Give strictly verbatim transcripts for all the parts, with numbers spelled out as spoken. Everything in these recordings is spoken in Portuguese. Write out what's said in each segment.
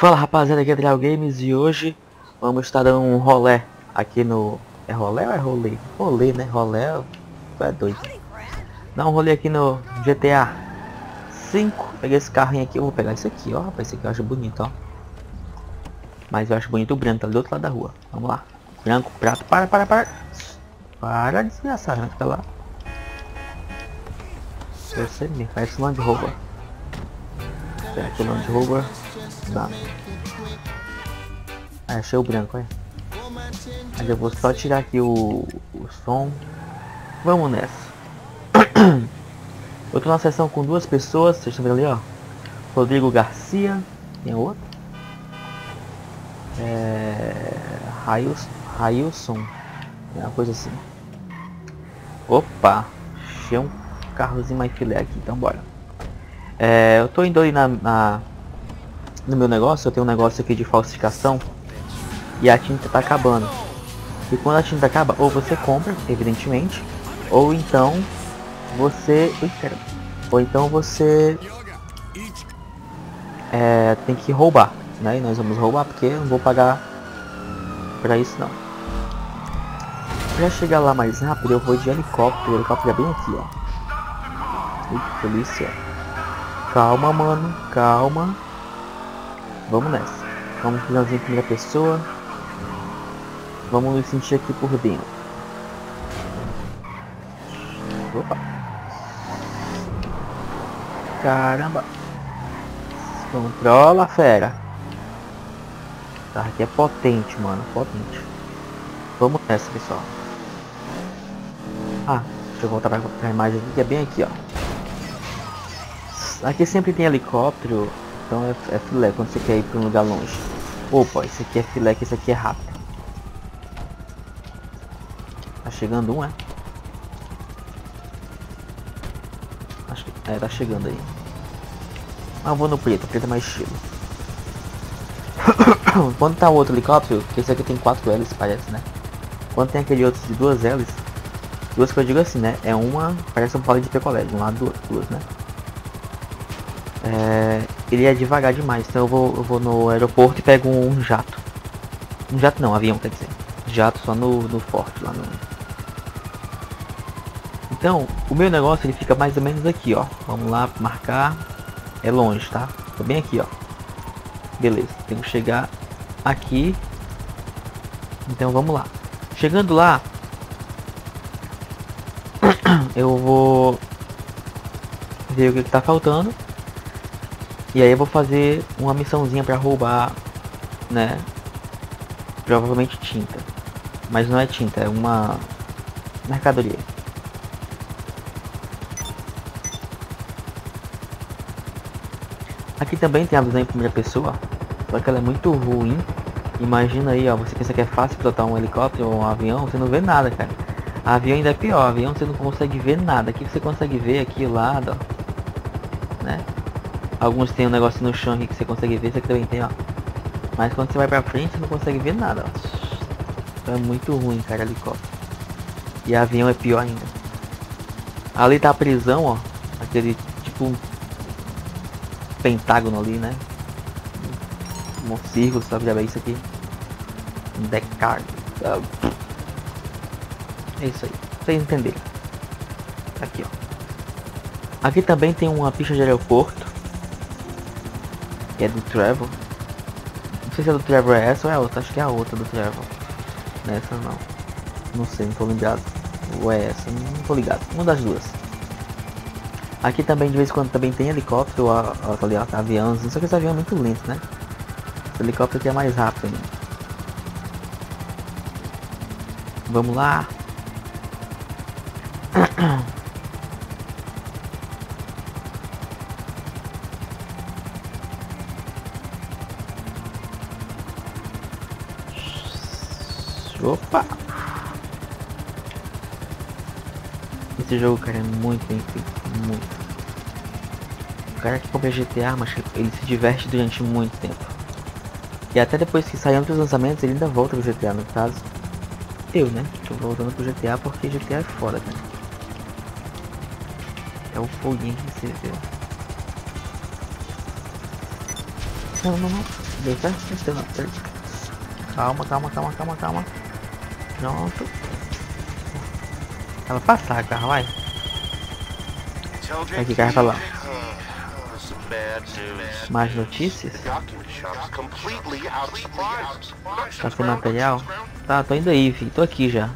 Fala rapaziada, aqui é Adriel Games e hoje vamos estar dando um rolê aqui no... É rolê ou é rolê? Rolê, né? Rolê é doido. Dá um rolê aqui no G T A cinco. Peguei esse carrinho aqui, eu vou pegar esse aqui, ó. Rapaz, esse aqui eu acho bonito, ó. Mas eu acho bonito o branco, tá ali do outro lado da rua. Vamos lá. Branco, prato, para, para, para. Para de desgraçar, né? Fica lá. Eu sei mesmo, parece um Land Rover. Será que o Land Rover? Dá. Ah, achei o branco, olha. Mas eu vou só tirar aqui o, o som. Vamos nessa. Eu tô na sessão com duas pessoas, vocês estão vendo ali, ó. Rodrigo Garcia, tem outro. É... Railson, é uma coisa assim. Opa, achei um carrozinho mais filé aqui, então bora. É, eu tô indo aí na, na, no meu negócio, eu tenho um negócio aqui de falsificação. E a tinta tá acabando. E quando a tinta acaba, ou você compra, evidentemente, ou então você... Ui, caramba. Ou então você é, tem que roubar, né? E nós vamos roubar porque eu não vou pagar pra isso não. Pra chegar lá mais rápido, eu vou de helicóptero. O helicóptero é bem aqui, ó. Ui, polícia. Calma, mano, calma. Vamos nessa. Vamos fazer em primeira pessoa. Vamos nos sentir aqui por dentro. Opa. Caramba. Controla, fera. Tá, aqui é potente, mano. Potente. Vamos nessa, pessoal. Ah, deixa eu voltar pra, pra imagem aqui, que é bem aqui, ó. Aqui sempre tem helicóptero. Então é, é filé quando você quer ir pra um lugar longe. Opa, esse aqui é filé, que esse aqui é rápido. Tá chegando um, é? Acho que... É, tá chegando aí. Ah, eu vou no preto, o preto é mais estilo. Quando tá o outro helicóptero, que esse aqui tem quatro hélices, parece, né? Quando tem aquele outro de duas hélices, duas que eu digo assim, né? É uma, parece um pau de picolé, de um lado do outro, duas, né? É, ele é devagar demais, então eu vou, eu vou no aeroporto e pego um jato. Um jato não, um avião, quer dizer. Jato só no, no forte, lá no... Então, o meu negócio ele fica mais ou menos aqui, ó. Vamos lá, marcar. É longe, tá? Tô bem aqui, ó. Beleza, tenho que chegar aqui. Então vamos lá. Chegando lá, eu vou ver o que, que tá faltando. E aí eu vou fazer uma missãozinha pra roubar, né? Provavelmente tinta. Mas não é tinta, é uma mercadoria. Aqui também tem a visão em primeira pessoa, só que ela é muito ruim. Imagina aí, ó, você pensa que é fácil pilotar um helicóptero ou um avião, você não vê nada, cara. Avião ainda é pior, avião você não consegue ver nada. Aqui você consegue ver aqui o lado, ó, né? Alguns tem um negócio no chão aqui que você consegue ver, esse aqui também tem, ó. Mas quando você vai pra frente, você não consegue ver nada, ó. Então é muito ruim, cara, helicóptero. E avião é pior ainda. Ali tá a prisão, ó. Aquele, tipo, um pentágono ali, né? Um círculo, sabe? Já é isso aqui. Um decargo. É isso aí. Vocês entenderam. Aqui, ó. Aqui também tem uma pista de aeroporto. Que é do Travel. Não sei se é do Travel é essa ou é a outra. Acho que é a outra do Travel. Nessa não. Não sei, não tô ligado. Ou é essa, não tô ligado. Uma das duas. Aqui também de vez em quando também tem helicóptero, ó, ó, ali, ó, aviões. Só que esse avião é muito lento, né? Esse helicóptero aqui é mais rápido ainda. Vamos lá. Opa! Esse jogo, cara, é muito bem feito, muito. O cara que compra G T A, mas ele se diverte durante muito tempo. E até depois que saem outros lançamentos, ele ainda volta pro G T A, no caso. Eu, né? Tô voltando pro G T A porque G T A é foda, né? É o foguinho que você vê. Não, não, não. Deu certo? Não, não. Calma, calma, calma, calma, calma. Pronto. Ela passar, carro, vai. Aqui, carro pra lá. Mais notícias? Tá sem material? Tá, tô indo aí, filho. Tô aqui já.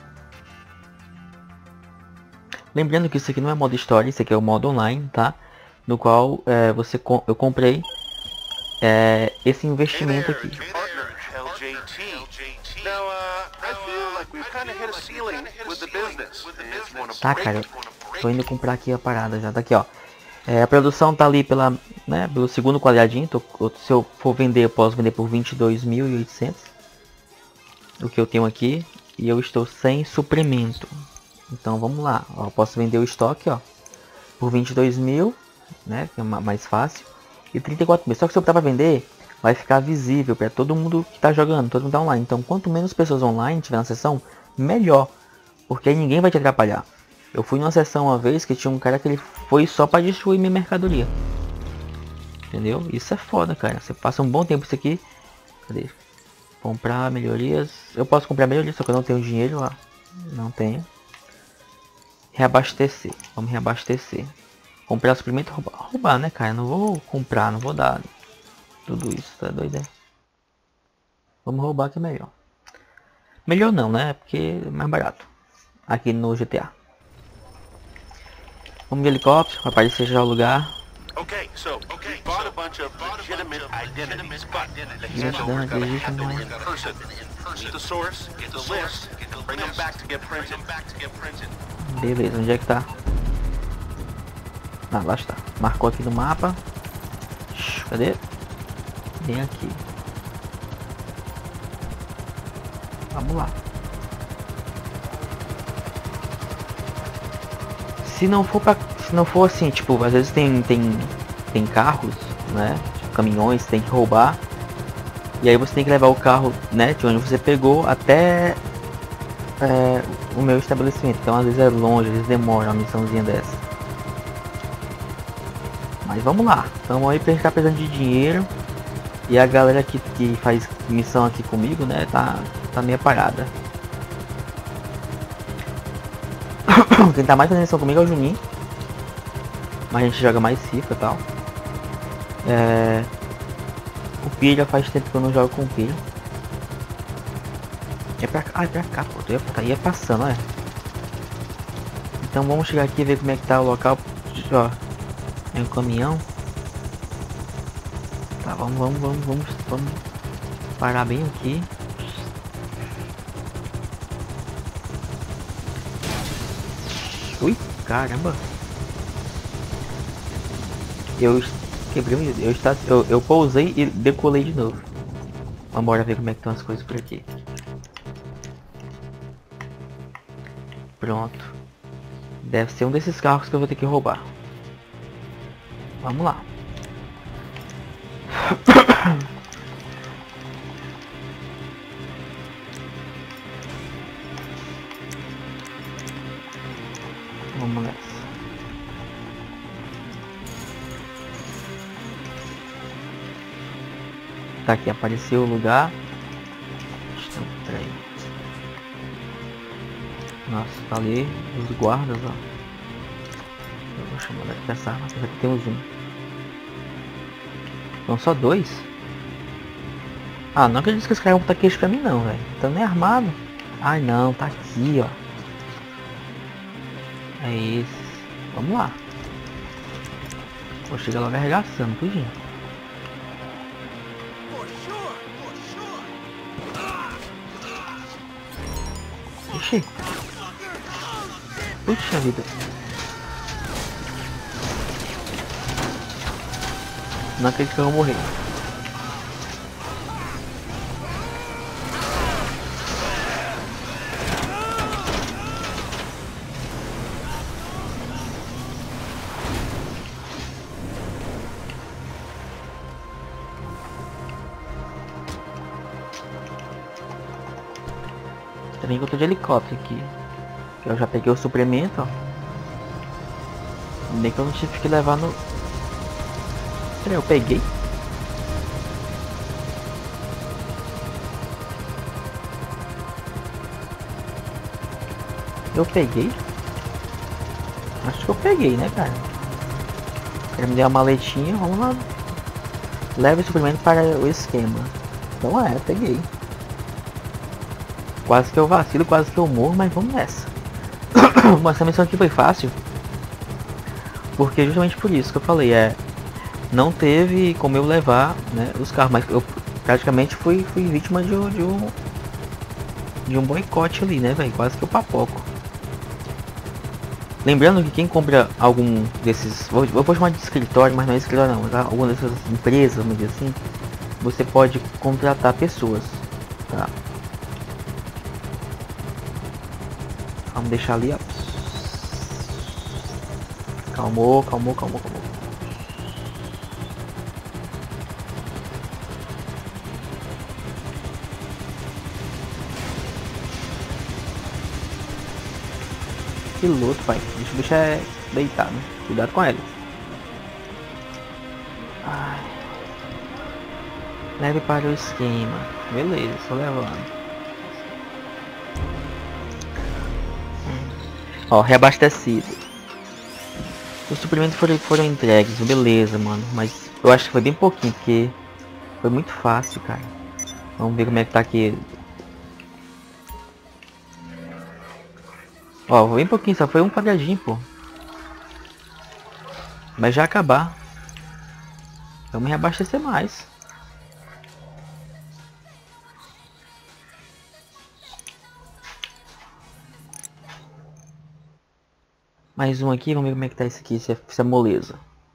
Lembrando que isso aqui não é modo história, isso aqui é o modo online, tá? No qual é, você com eu comprei é, esse investimento aqui. Tá, cara, tô indo comprar aqui a parada já. Tá aqui, ó. É, a produção tá ali pela, né, pelo segundo quadradinho. Tô, se eu for vender, eu posso vender por vinte e dois mil e oitocentos. O que eu tenho aqui. E eu estou sem suprimento. Então vamos lá. Ó, eu posso vender o estoque, ó, por vinte e dois mil, né, que é mais fácil. E trinta e quatro mil. Só que se eu botar pra vender, vai ficar visível para todo mundo que tá jogando, todo mundo tá online. Então quanto menos pessoas online tiver na sessão, melhor. Porque aí ninguém vai te atrapalhar. Eu fui numa sessão uma vez que tinha um cara que ele foi só para destruir minha mercadoria. Entendeu? Isso é foda, cara. Você passa um bom tempo isso aqui. Cadê? Comprar melhorias. Eu posso comprar melhorias, só que eu não tenho dinheiro lá. Não tenho. Reabastecer. Vamos reabastecer. Comprar suprimento, roubar. Roubar, né, cara? Não vou comprar, não vou dar tudo isso. Tá doido, é? Vamos roubar que é melhor. Melhor não, né? Porque é mais barato. Aqui no G T A. Vamos de helicóptero, vai aparecer já o lugar. Okay, so we bought a bunch of legitimate identities, but Identidade, legítima. meet the source, get the list, bring them back to get printed. Beleza, onde é que tá? Ah, lá está. Marcou aqui no mapa. Cadê? Vem aqui. Vamos lá. Se não for pra, se não for assim, tipo, às vezes tem tem tem carros, né? Tipo, caminhões, tem que roubar. E aí você tem que levar o carro, né, de onde você pegou até é, o meu estabelecimento. Então às vezes é longe, às vezes demora uma missãozinha dessa. Mas vamos lá. Estamos aí pra ficar precisando de dinheiro. E a galera que, que faz missão aqui comigo, né, tá, tá meio parada. Quem tá mais fazendo missão comigo é o Juninho. Mas a gente joga mais FIFA e tal. É... O Pilha faz tempo que eu não jogo com o Pilha. É pra cá, ah, é pra cá, pô. Eu ia, ia passando, é. Então vamos chegar aqui e ver como é que tá o local. Ó, é um caminhão. Tá, vamos, vamos, vamos, vamos, vamos parar bem aqui. Ui, caramba. Eu quebrei, eu, está, eu, eu pousei e decolei de novo. Vamos embora ver como é que estão as coisas por aqui. Pronto. Deve ser um desses carros que eu vou ter que roubar. Vamos lá. Vamos nessa. Tá aqui, apareceu o lugar. Peraí. Nossa, tá ali os guardas, ó. Eu vou chamar daqui essa arma, apesar que tem um zoom. São só dois? Ah, não acredito que esse cara vai botar queixo pra mim não, velho. Tá nem armado. Ai não, tá aqui, ó. É esse. Vamos lá. Vou chegar logo arregaçando, tudinho. Ixi. Puxa vida. Não acredito que eu vou morrer. Também que eu tô de helicóptero aqui. Eu já peguei o suplemento, ó. Nem que eu não tive que levar no... Peraí, eu peguei? Eu peguei? Acho que eu peguei, né, cara? Ele me deu uma maletinha, vamos lá. Leve suprimento para o esquema. Então é, peguei. Quase que eu vacilo, quase que eu morro, mas vamos nessa. Mas essa missão aqui foi fácil. Porque justamente por isso que eu falei, é... Não teve como eu levar, né, os carros, mas eu praticamente fui, fui vítima de, de um... De um boicote ali, né, velho? Quase que eu papoco. Lembrando que quem compra algum desses, vou, eu vou chamar de escritório, mas não é escritório não, tá? Alguma dessas empresas, vamos dizer assim, você pode contratar pessoas, tá? Vamos deixar ali, ó. Calmou, calmou, calmou, calmou. Piloto, pai. Deixa o bicho é deitado. Cuidado com ele. Ai. Leve para o esquema. Beleza, estou levando. Hum. Ó, reabastecido. Os suprimentos foram, foram entregues. Beleza, mano. Mas eu acho que foi bem pouquinho, porque foi muito fácil, cara. Vamos ver como é que tá aqui. Ó, bem pouquinho, só foi um quadradinho, pô. Mas já acabar. Vamos reabastecer mais. Mais um aqui, vamos ver como é que tá esse aqui, se é, se é moleza.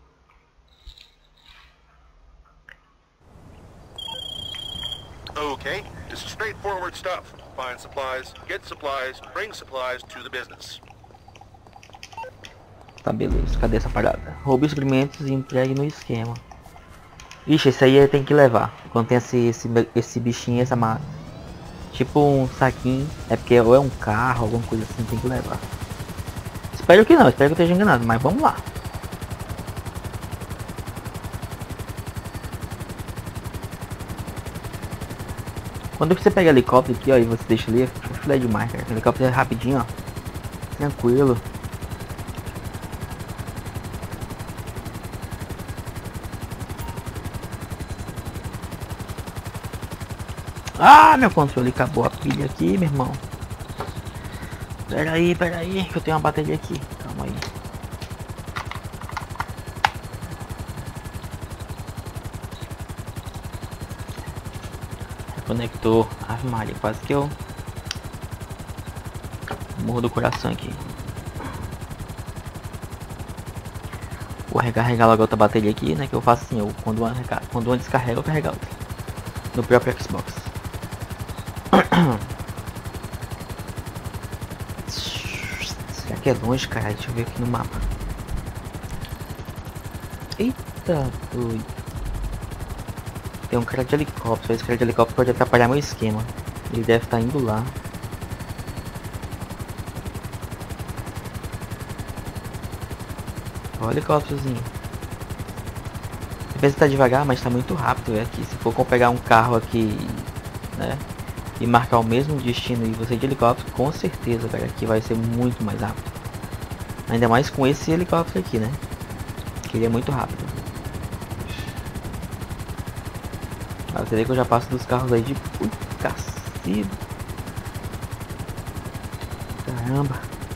Okay, this is straightforward stuff. Find supplies, get supplies, bring supplies to the business. Tá, beleza. Cadê essa parada? Roube os suprimentos e entregue no esquema. Ixi, esse aí tem que levar. Quando tem esse, esse, esse bichinho, essa ma... tipo um saquinho. É porque ou é um carro, alguma coisa assim, tem que levar. Espero que não, espero que eu esteja enganado, mas vamos lá. Quando você pega helicóptero aqui, ó, e você deixa ali, é filé demais, cara. O helicóptero é rapidinho, ó. Tranquilo. Ah, meu controle acabou a pilha aqui, meu irmão. Pera aí, pera aí, que eu tenho uma bateria aqui. Calma aí. Conector. Ave Maria, quase que eu morro do coração aqui. Vou recarregar logo outra bateria aqui, né? Que eu faço assim, eu, quando uma, quando uma descarrega, eu carrego outra. No próprio Xbox. Será que é longe, cara? Deixa eu ver aqui no mapa. Eita, doido. Tem um cara de helicóptero. Esse cara de helicóptero pode atrapalhar meu esquema. Ele deve estar indo lá. Olha o helicópterozinho. Às vezes tá devagar, mas tá muito rápido. É aqui. Se for pegar um carro aqui, né? E marcar o mesmo destino e você de helicóptero, com certeza, cara, aqui vai ser muito mais rápido. Ainda mais com esse helicóptero aqui, né? Que ele é muito rápido. Ah, você vê que eu já passo dos carros aí de cacete. Caramba.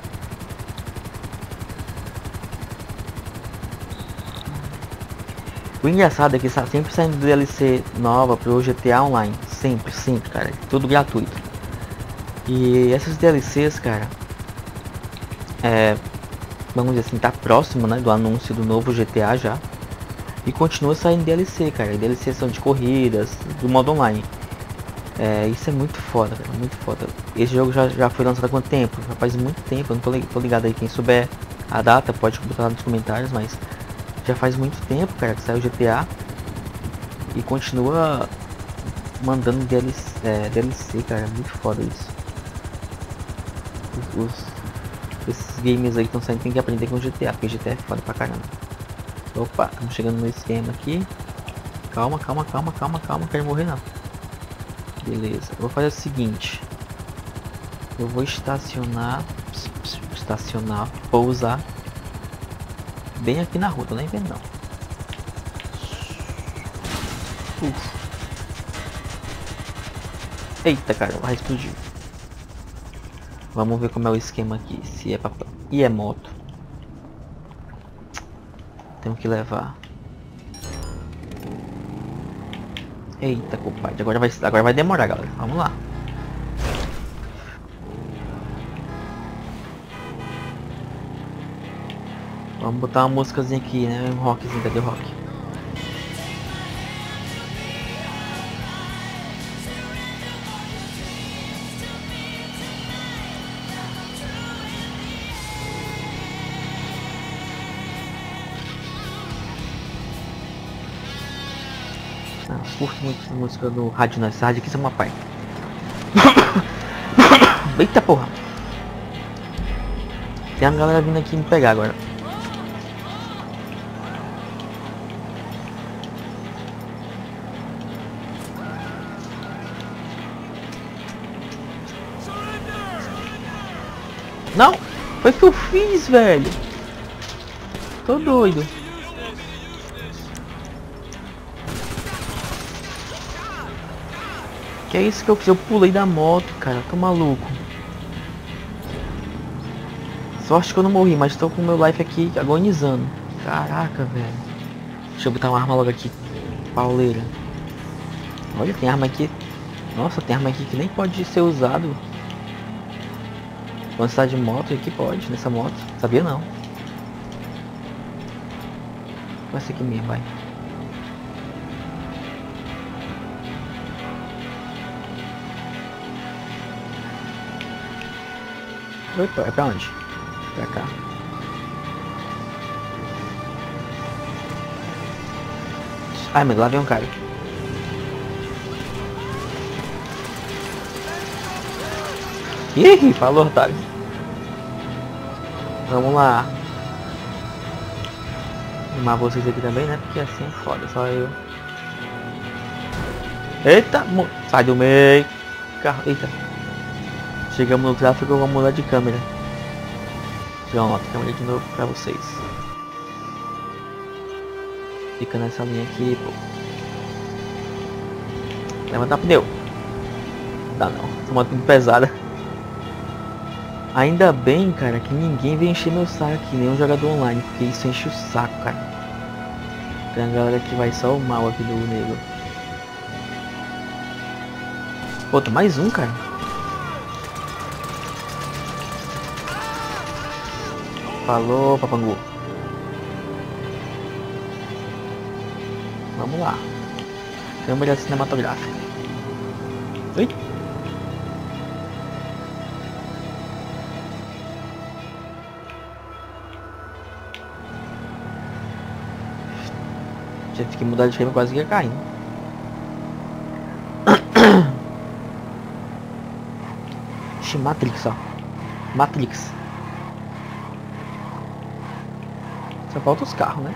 O engraçado é que está sempre saindo D L C nova pro G T A Online. Sempre, sempre, cara. Tudo gratuito. E essas D L Cs, cara, é, vamos dizer assim, tá próximo, né, do anúncio do novo G T A já. E continua saindo D L C, cara. D L C são de corridas, do modo online. É, isso é muito foda, cara, muito foda. Esse jogo já, já foi lançado há quanto tempo? Já faz muito tempo, eu não tô, tô ligado aí. Quem souber a data pode botar lá nos comentários, mas já faz muito tempo, cara, que saiu o G T A. E continua mandando D L C, é, D L C, cara, é muito foda isso. Os, os, esses games aí que estão saindo tem que aprender com o G T A, porque G T A é foda pra caramba. Opa, estamos chegando no esquema aqui. Calma, calma, calma, calma, calma, não quero morrer não. Beleza, eu vou fazer o seguinte. Eu vou estacionar. estacionar, pousar bem aqui na rua, tô nem vendo não. Uf. Eita, cara, vai explodir. Vamos ver como é o esquema aqui, se é papel. E é moto. Tenho que levar. Eita, compadre, agora vai, agora vai demorar, galera. Vamos lá. Vamos botar uma músicazinha aqui, né? Um rockzinho, cadê o rock? Ah, curto muito essa música do rádio, não. Essa rádio aqui é uma pai. Eita porra! Tem uma galera vindo aqui me pegar agora. Não! Foi o que eu fiz, velho! Tô doido. Que é isso que eu fiz? Eu pulei da moto, cara. Tô maluco. Sorte que eu não morri, mas tô com o meu life aqui agonizando. Caraca, velho. Deixa eu botar uma arma logo aqui. Pauleira. Olha, tem arma aqui. Nossa, tem arma aqui que nem pode ser usado. Quando você tá de moto, aqui pode, nessa moto. Sabia não. Vai ser aqui mesmo, vai. Opa, é pra onde? Pra cá. Ai, mas lá vem um cara. Ih, falou, otário. Vamos lá. Animar vocês aqui também, né? Porque assim é foda, só eu. Eita, sai do meio. Carro, eita. Chegamos no tráfego, vamos mudar de câmera. Pronto, câmera de novo pra vocês. Fica nessa linha aqui, pô. Levantar pneu. Dá não, essa moto muito pesada. Ainda bem, cara, que ninguém vem encher meu saco aqui, nenhum jogador online, porque isso enche o saco, cara. Tem a galera que vai só o mal aqui do nego. Pô, tem mais um, cara. Falou, papangu. Vamos lá. Câmera cinematográfica. Oi? Tive que mudar de frame, quase que ia cair. Ixi, Matrix, ó. Matrix. Só falta os carros, né?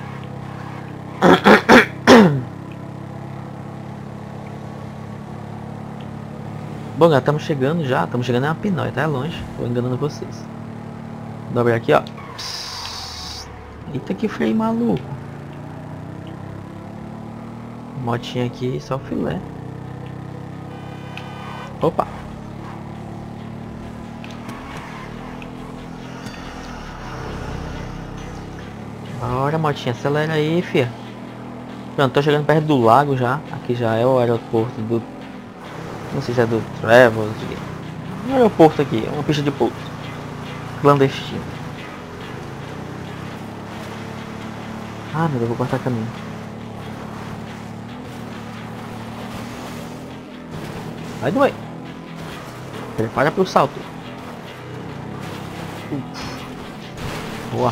Bom, já estamos chegando já. Estamos chegando na Pinóia, tá longe. Tô enganando vocês. Dobra aqui, ó. Psss. Eita, que freio maluco. Motinha aqui, só filé. Opa. Bora, motinha, acelera aí, fia. Pronto, tô chegando perto do lago já. Aqui já é o aeroporto do... Não sei se é do Travel. Um aeroporto aqui, é uma pista de pouso. Clandestino. Ah, meu Deus, eu vou cortar caminho. Vai doer. Prepara pro salto. Uf. Boa.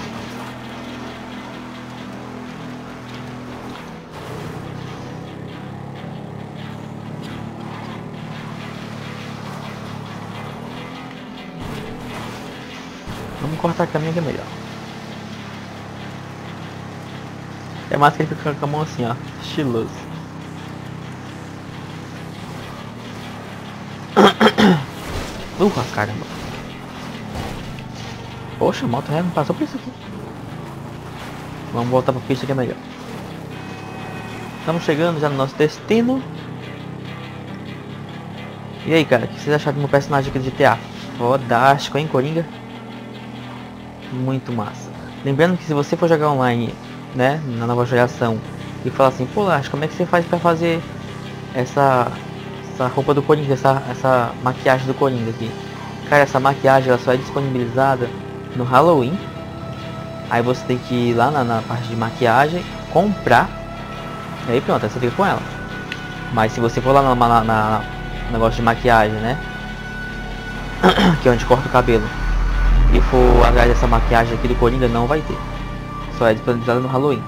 Vamos cortar caminho que é melhor. É mais que ele fica com a mão assim, ó. Estiloso. Uh, caramba. Poxa, a moto não passou por isso aqui. Vamos voltar pra pista que é melhor. Estamos chegando já no nosso destino. E aí, cara, o que vocês acharam do meu personagem aqui do G T A? Fodástico, hein, Coringa? Muito massa. Lembrando que se você for jogar online, né, na nova geração, e falar assim, pô, Lars, como é que você faz pra fazer essa, essa roupa do Coringa, essa, essa maquiagem do Coringa aqui? Cara, essa maquiagem ela só é disponibilizada no Halloween. Aí você tem que ir lá na, na parte de maquiagem, comprar, e aí pronto, aí você fica com ela. Mas se você for lá na, na, na negócio de maquiagem, né, que é onde corta o cabelo, e for atrás dessa maquiagem aqui do Coringa, não vai ter. Só é disponibilizada no Halloween.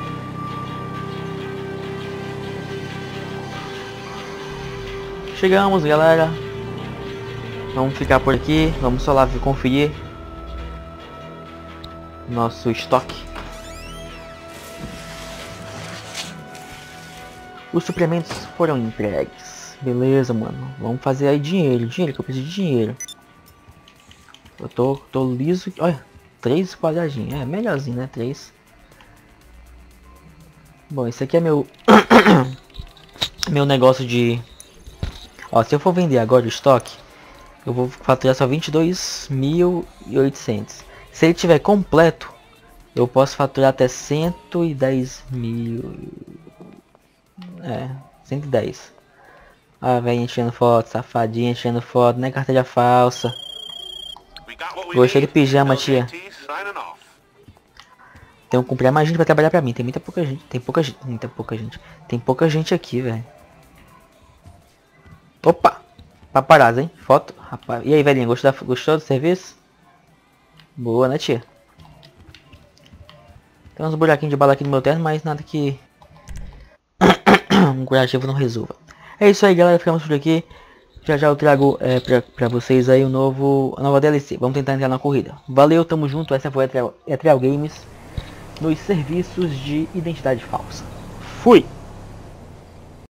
Chegamos, galera. Vamos ficar por aqui. Vamos só lá conferir nosso estoque. Os suplementos foram entregues. Beleza, mano. Vamos fazer aí dinheiro. Dinheiro, que eu preciso de dinheiro. Eu tô, tô liso. Olha, três quadradinhos. É, melhorzinho, né? Três. Bom, esse aqui é meu... meu negócio de... Ó, se eu for vender agora o estoque, eu vou faturar só vinte e dois mil e oitocentos. Se ele tiver completo, eu posso faturar até cento e dez mil. É, cento e dez. Ah, velho, enchendo foto, safadinha, enchendo foto, né? Carteira falsa. Gostei do pijama, tia. Tenho que comprar mais gente pra trabalhar pra mim. Tem muita pouca gente. Tem pouca gente. Muita pouca gente. Tem pouca gente aqui, velho. Opa! Paparazzo, hein? Foto. Rapaz. E aí, velhinha, gostou, da... gostou do serviço? Boa, né, tia? Tem uns buraquinhos de bala aqui no meu terno, mas nada que um curativo não resolva. É isso aí, galera. Ficamos por aqui. Já já eu trago é, pra, pra vocês aí o novo, a nova D L C. Vamos tentar entrar na corrida. Valeu, tamo junto. Essa foi a Etrial Games nos serviços de identidade falsa. Fui!